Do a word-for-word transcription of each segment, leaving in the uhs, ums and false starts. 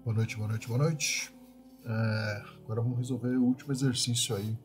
Boa noite, boa noite, boa noite. É, agora vamos resolver o último exercício aí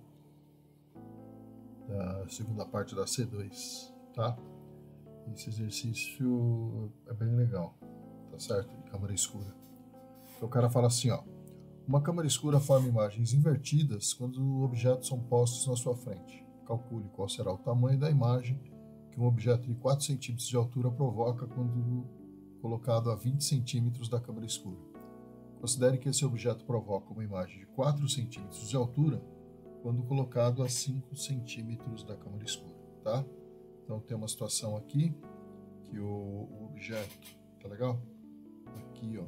da segunda parte da C dois, tá? Esse exercício é bem legal, tá certo? De câmera escura. Então o cara fala assim, ó. Uma câmera escura forma imagens invertidas quando objetos são postos na sua frente. Calcule qual será o tamanho da imagem que um objeto de quatro centímetros de altura provoca quando colocado a vinte centímetros da câmera escura. Considere que esse objeto provoca uma imagem de quatro centímetros de altura quando colocado a cinco centímetros da câmera escura, tá? Então tem uma situação aqui que o, o objeto, tá legal? Aqui, ó,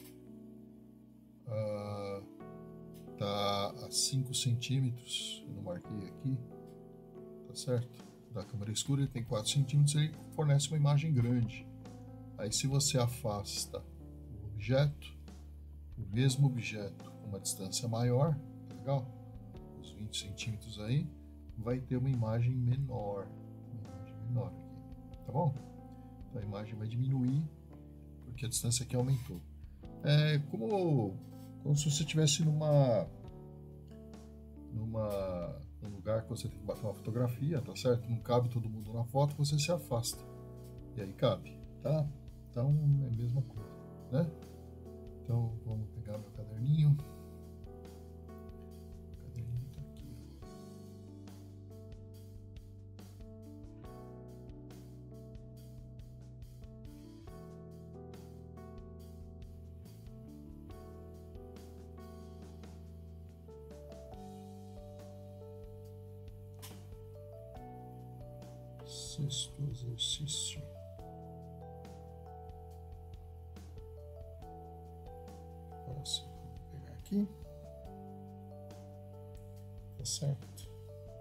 uh, tá a cinco centímetros, eu não marquei aqui, tá certo? Da câmera escura ele tem quatro centímetros, ele fornece uma imagem grande. Aí se você afasta o objeto, o mesmo objeto com uma distância maior, tá legal? Os vinte centímetros aí, vai ter uma imagem menor, uma imagem menor aqui, tá bom? Então a imagem vai diminuir porque a distância aqui aumentou. É como, como se você estivesse numa, numa, num lugar que você tem que bater uma fotografia, tá certo? Não cabe todo mundo na foto, você se afasta. E aí cabe, tá? Então é a mesma coisa, né? Então vamos pegar meu caderninho. O caderninho tá aqui. Sexto exercício. Agora sim, vou pegar aqui. Tá certo?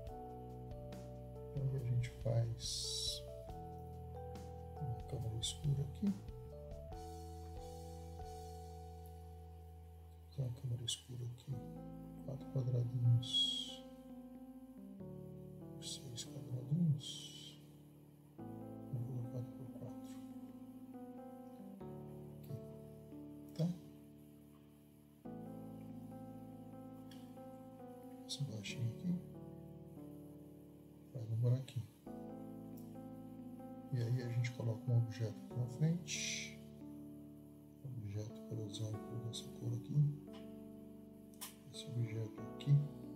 Aí a gente faz uma câmera escura aqui. Então a câmera escura aqui, quatro quadradinhos, seis quadradinhos, vou colocar por quatro. Aqui, tá? Esse baixinho aqui, faz um buraquinho. E aí a gente coloca um objeto aqui na frente. Objeto, por exemplo, dessa cor aqui. Esse objeto aqui.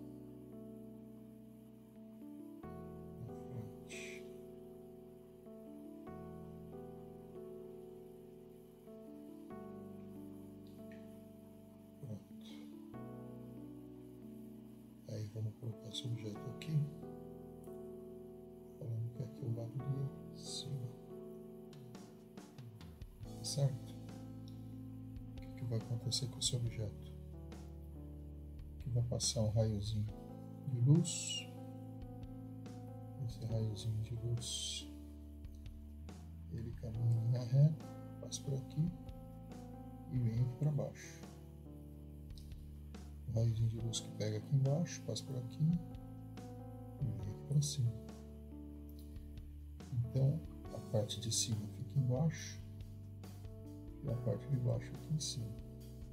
Na frente. Pronto. Aí vamos colocar esse objeto aqui. Falando que aqui é o lado de cima. Certo? O que, que vai acontecer com esse objeto? Aqui vai passar um raiozinho de luz. Esse raiozinho de luz, ele caminha em linha reta, passa por aqui e vem aqui para baixo. O raiozinho de luz que pega aqui embaixo, passa por aqui e vem aqui para cima. Então a parte de cima fica embaixo e a parte de baixo aqui em cima.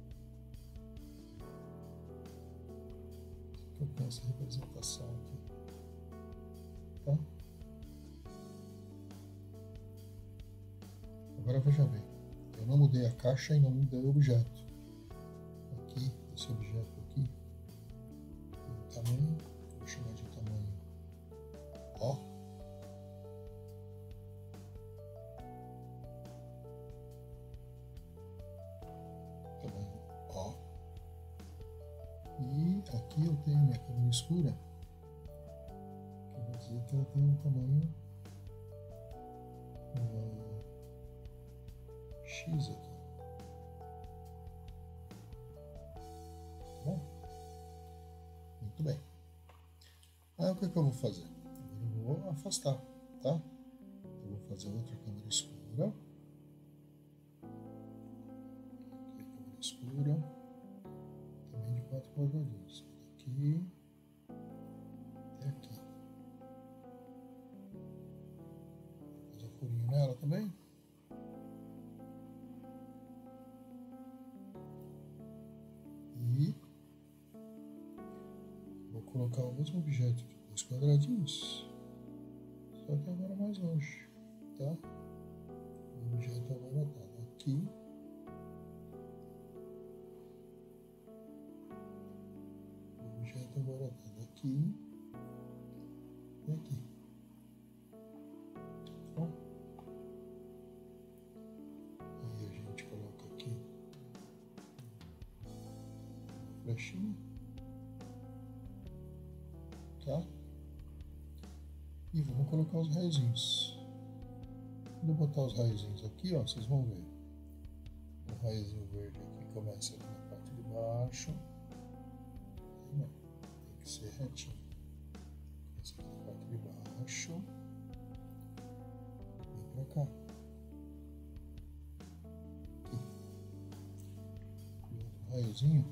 Eu tenho essa representação aqui, tá? Agora veja bem, eu não mudei a caixa e não mudei o objeto. Aqui, esse objeto aqui, tem um tamanho, vou chamar de tamanho O. Tamanho O. E aqui eu tenho minha câmera escura, que eu vou dizer que ela tem um tamanho uh, X aqui. Tá bom? Muito bem. Aí o que, é que eu vou fazer? Agora eu vou afastar, tá? Eu vou fazer outra câmera escura. Aqui a câmera escura. Também de quatro quadradinhos. Aqui até aqui. Vou fazer um furinho nela também. colocar o mesmo objeto de dois quadradinhos, só que agora mais longe, tá? O objeto agora está aqui. O objeto agora está daqui e aqui. Tá bom? Aí a gente coloca aqui uma flechinha, tá? E vamos colocar os raiozinhos. Quando eu botar os raiozinhos aqui, ó, vocês vão ver. O raiozinho verde aqui começa aqui na parte de baixo. Não, tem que ser retinho. Começa aqui na parte de baixo. Vem pra cá. Aqui. E o outro raiozinho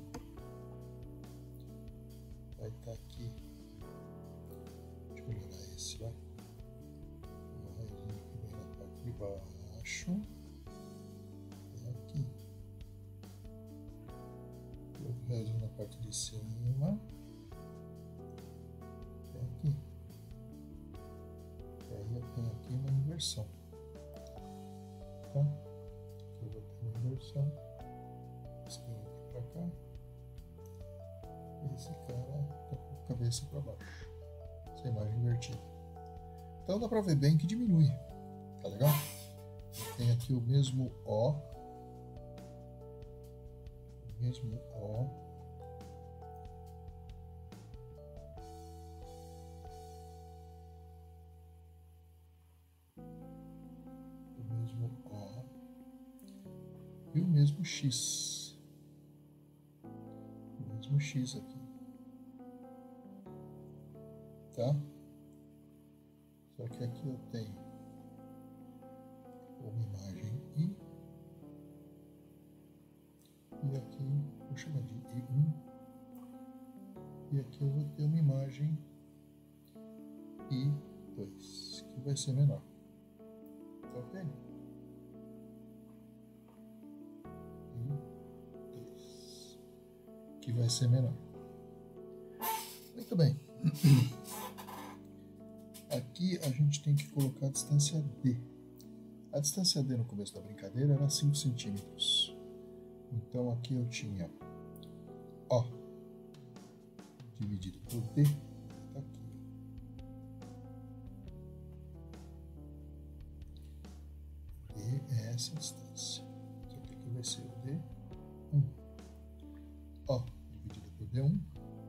vai estar aqui. Deixa eu melhorar esse, vai. O raiozinho que vem na parte de baixo. É aqui. E outro raiozinho na parte de cima. É aqui. E aí eu tenho aqui uma inversão. Tá? Aqui eu vou ter uma inversão. Esse vem aqui pra cá. Esse cara tá com a cabeça para baixo. Essa imagem invertida. Então dá para ver bem que diminui. Tá legal? Tem aqui o mesmo O. O mesmo O. O mesmo O. E o mesmo X. O mesmo X aqui. Tá? Só que aqui eu tenho uma imagem I e aqui vou chamar de I um e aqui eu vou ter uma imagem I dois que vai ser menor. Tá ok? I dois que vai ser menor. Muito bem. Aqui a gente tem que colocar a distância D. A distância D no começo da brincadeira era cinco centímetros. Então aqui eu tinha O dividido por D. Tá aqui. D é essa distância. Isso aqui vai ser o D um. O dividido por D um.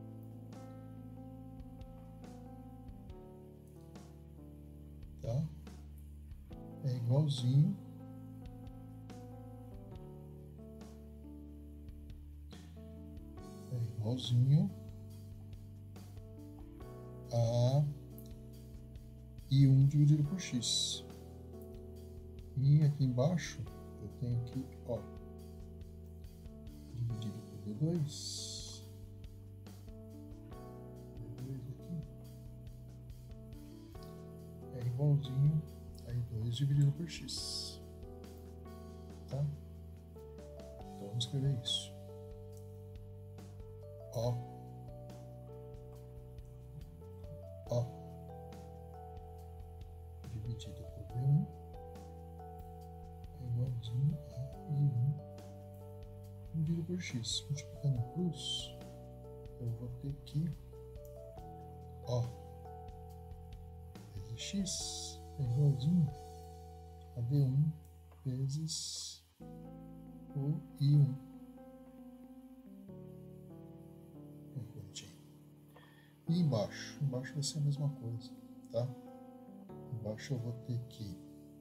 Tá? É igualzinho é igualzinho a I um dividido por X. E aqui embaixo eu tenho aqui O dividido por D dois. D dois aqui é igualzinho a I dois dividido por X. Tá? Então vamos escrever isso. O. O dividido por D um é igualzinho a I um dividido por X. Multiplicando a cruz, eu vou ter aqui O vezes X é igualzinho a D um vezes o I um. E embaixo? Embaixo vai ser a mesma coisa, tá? Embaixo eu vou ter que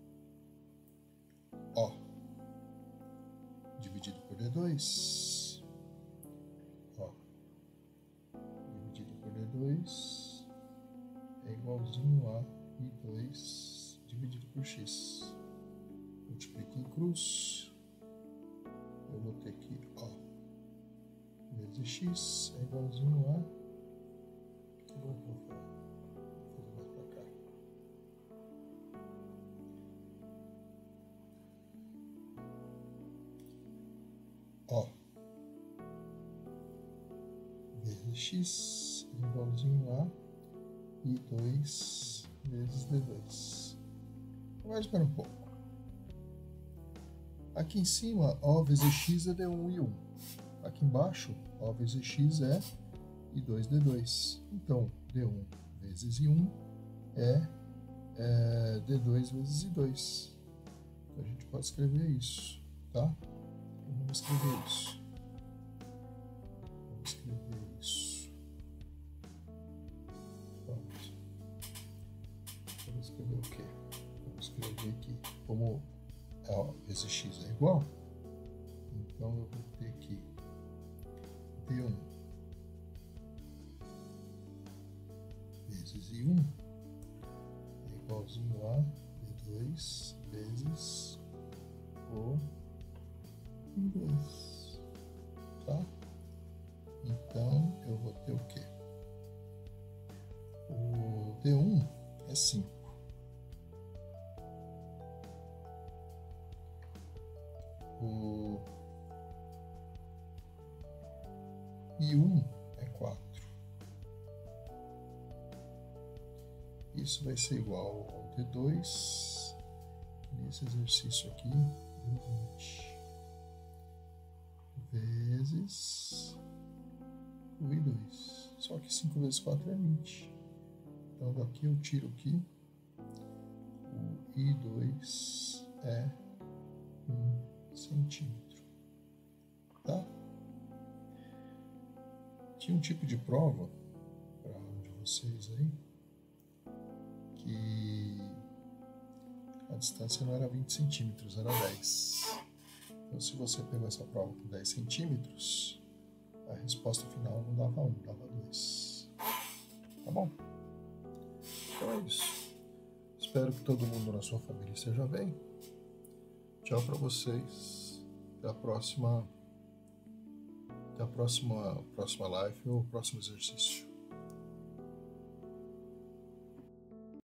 O dividido por D dois. O dividido por D dois é igualzinho a I dois dividido por X. Multiplico em cruz. Eu vou ter que O vezes X é igualzinho a... Eu vou fazer mais para cá. O vezes X é igualzinho a I dois vezes D dois. Vamos esperar um pouco. Aqui em cima, O vezes X é D um e um. Aqui embaixo, O vezes X é I dois D dois. Então, D um vezes I um é, é D dois vezes I dois. Então, a gente pode escrever isso, tá? Então, vamos escrever isso. Vamos escrever isso. Pronto. Vamos escrever o quê? Vamos escrever aqui como O vezes X é igual. Então, eu vou ter que D um vezes I um é igualzinho a D dois vezes o I dois, tá? Então, eu vou ter o quê? O D um é cinco. O I um é quatro. Isso vai ser igual ao D dois, nesse exercício aqui, vinte, vezes o I dois. Só que cinco vezes quatro é vinte. Então, daqui eu tiro aqui, o I dois é um centímetro, tá? Tinha um tipo de prova para um de vocês aí que a distância não era vinte centímetros, era dez. Então, se você pegou essa prova com dez centímetros, a resposta final não dava um, dava dois. Tá bom? Então é isso. Espero que todo mundo na sua família esteja bem. Tchau para vocês. Até a próxima. Até a próxima, próxima live ou próximo exercício.